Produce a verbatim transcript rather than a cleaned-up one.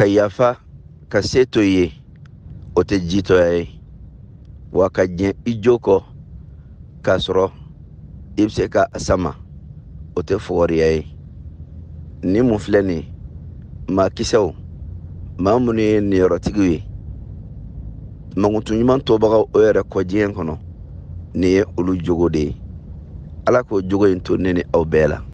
ka yafa ka se to ye o tɛ jitɔya ye wa ka diɲɛ i jo kɔ k'a sɔrɔ i bɛ se ka sama o tɛ fɔgɔriya ye ni mun filɛ nin ye maa kisɛw maa minnu ye niyɔrɔtigiw ye mankutu ɲuman tɔbagaw o yɛrɛ kɔ diɲɛ kɔnɔ nin ye olu jogo de ye ala k'o jogo in to ne ni aw bɛɛ la